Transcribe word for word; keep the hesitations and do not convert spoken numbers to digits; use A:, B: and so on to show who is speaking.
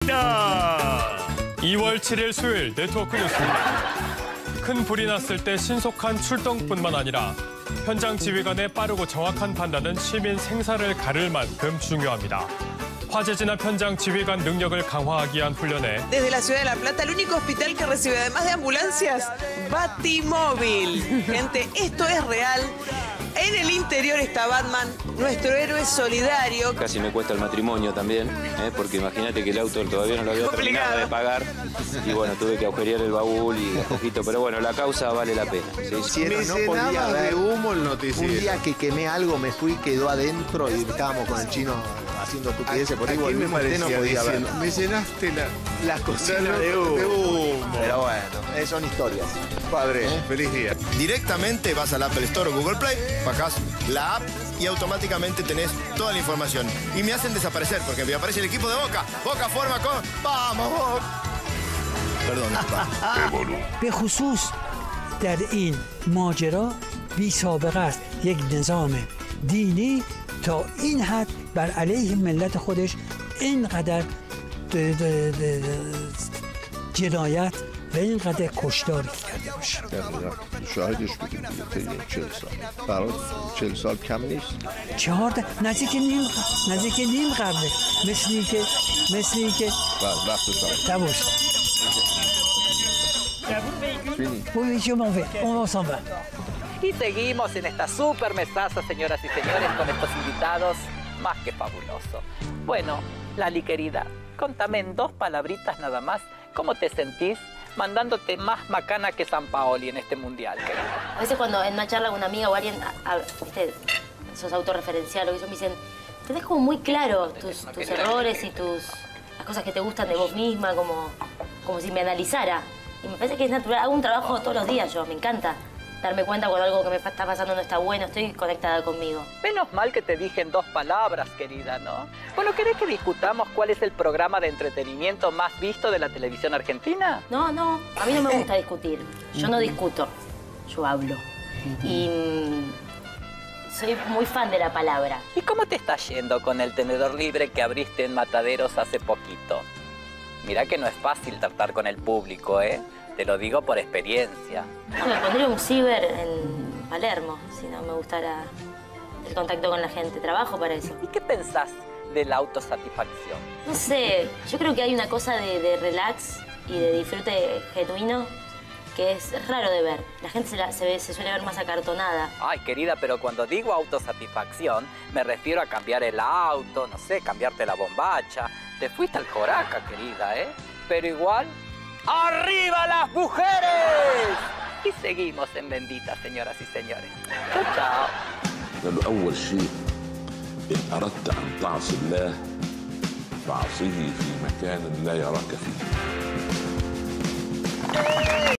A: 갑니다.
B: 이월 칠일 수요일 네트워크 뉴스입니다. 큰 불이 났을 때 신속한 출동뿐만 아니라 현장 지휘관의 빠르고 정확한 판단은 시민 생사를 가를 만큼 중요합니다. 화재 진압 현장 지휘관 능력을 강화하기 위한 훈련에
C: Desde la ciudad de La Plata, el único hospital que recibe, además de ambulancias, Batimóvil. Gente, esto es real. En el interior está Batman, nuestro héroe solidario.
D: Casi me cuesta el matrimonio también, ¿eh? Porque imagínate que el auto todavía no lo había
C: Complicado.
D: terminado de pagar. Y bueno, tuve que agujerear el baúl y un poquito. Pero bueno, la causa vale la pena. ¿Sí?
E: Me
F: no podía
E: llenaba
F: ver.
E: de humo el noticiero.
F: Un día que quemé algo, me fui, quedó adentro y estábamos con el chino haciendo estupideces por ahí.
E: Aquí me
F: Volvimos, usted no
E: parecía
F: podía ver.
E: diciendo, me llenaste la,
F: La cocina
E: la-
F: de humo.
E: de humo.
F: Pero bueno, eh, son historias.
E: Padre,
F: ¿Eh?
E: feliz día.
G: Directamente vas al Apple Store o Google Play, bajás la app y automáticamente tenés toda la información. Y me hacen desaparecer porque me aparece el equipo de Boca. Boca forma con... ¡Vamos, Boca! Perdón, pa.
H: به خصوص در این ماجرا بی سابقه است یک نظام دینی تا این حد بر علیه ملت خودش اینقدر د- د- د- جنایت و اینقدر کشتار کرده باشه.
E: شاهدش بودیم دیگه چهل سال. برای چهل سال کم نیست.
H: چهار ده- نزدیک نیم ق- نزدیک نیم قرنه مثل این که مثل این که
E: وقت تمام.
H: تموش. Oui, je m'en vais. On s'en va.
I: Y seguimos en esta super mesaza, señoras y señores, con estos invitados más que fabulosos. Bueno, Lali querida, contame en dos palabritas nada más, ¿cómo te sentís mandándote más macana que San Paoli en este mundial, querida?
J: A veces cuando en una charla con una amiga o alguien, a- a- viste, sos autorreferencial o eso, me dicen, tenés como muy claro tus, tus errores y tus las cosas que te gustan de vos misma, como, como si me analizara. Y me parece que es natural. Hago un trabajo todos los días yo, me encanta darme cuenta cuando algo que me está pasando no está bueno, estoy conectada conmigo.
I: Menos mal que te dije en dos palabras, querida, ¿no? Bueno, ¿querés que discutamos cuál es el programa de entretenimiento más visto de la televisión argentina?
J: No, no, a mí no me gusta discutir. Yo no discuto, yo hablo. Y mm, soy muy fan de la palabra.
I: ¿Y cómo te está yendo con el tenedor libre que abriste en Mataderos hace poquito? Mirá que no es fácil tratar con el público, ¿eh? Te lo digo por experiencia.
J: No, me pondría un ciber en Palermo, si no me gustara el contacto con la gente. Trabajo para eso.
I: ¿Y qué pensás de la autosatisfacción?
J: No sé, yo creo que hay una cosa de, de relax y de disfrute genuino que es raro de ver. La gente se, la- se, ve- se suele ver más acartonada.
I: Ay, querida, pero cuando digo autosatisfacción, me refiero a cambiar el auto, no sé, cambiarte la bombacha. Te fuiste al Joraca, querida, ¿eh? Pero igual, ¡arriba las mujeres! Y seguimos en Bendita, señoras y señores. Chao, chao.
K: قالوا أول شيء إن أردت أن تعصي الله فاعصيه في مكان لا يراك فيه